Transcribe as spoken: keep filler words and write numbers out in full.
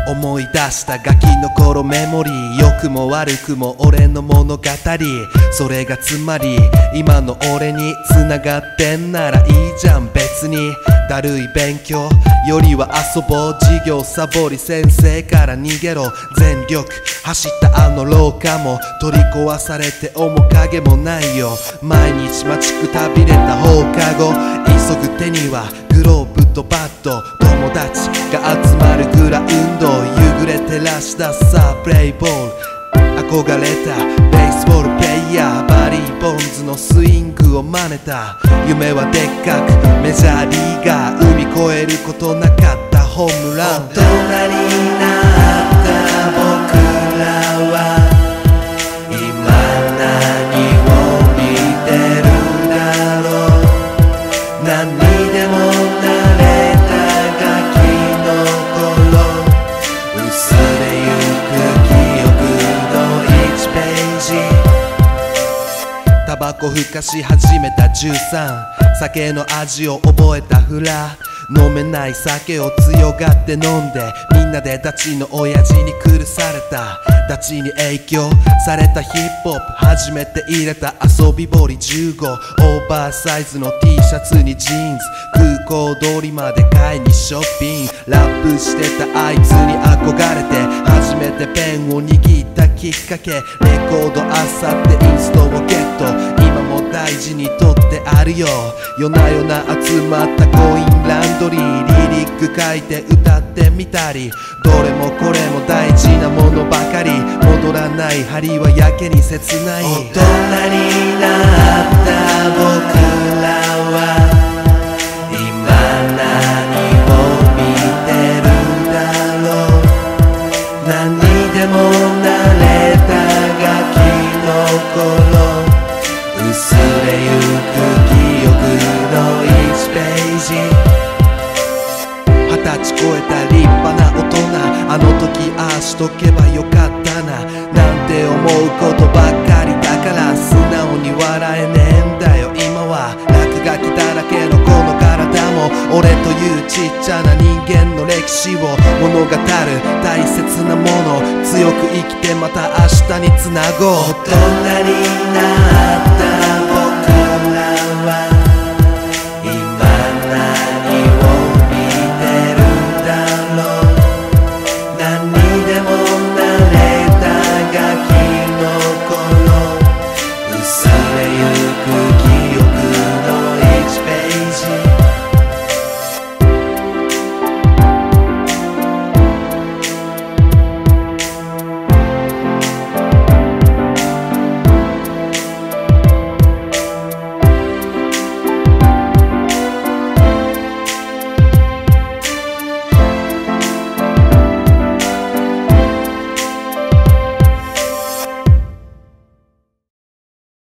思い出したガキの頃メモリー、良くも悪くも俺の物語、それがつまり今の俺に繋がってんならいいじゃん別に。だるい勉強よりは遊ぼう、授業サボり先生から逃げろ、全力走ったあの廊下も取り壊されて面影もないよ。毎日待ちくたびれた放課後、急ぐ手にはグローブとバット、友達が集まるグラウンド、夕暮れ照らしたさあプレイボール、憧れたベースボールプレイヤー、バリー・ボンズのスイングを真似た。夢はでっかくメジャーリーガー、海越えることなかったホームラン。大人になった僕らは今何を見てるだろう。何にでもなれたガキの頃、薄れゆく記憶のいちページ。タバコふかし始めたじゅうさん、酒の味を覚えたフラ、飲めない酒を強がって飲んで、みんなでダチの親父に苦された。ダチに影響されたヒップホップ、初めて入れた遊び堀じゅうご、オーバーサイズの T シャツにジーンズ、空港通りまで買いにショッピング。ラップしてたあいつに憧れて初めてペンを握ったきっかけ、レコードあさってインストをゲット、今も大事にとってあるよ。夜な夜な集まったコインランドリー、リリック書いて歌ってみたり、どれもこれも大事なものばかり、戻らない針はやけに切ない。大人になった僕らは今何を見てるだろう。何にでもなれたガキの頃、薄れゆく記憶のいちページ。二十歳超えた立派な大人、あの時ああしとけばよかったななんて思うことばっかりだから、素直に笑えねえんだよ今は。落書きだらけのこの体も、俺というちっちゃな人間の歴史を物語る大切なもの、強く生きてまた明日につなごう。大人になった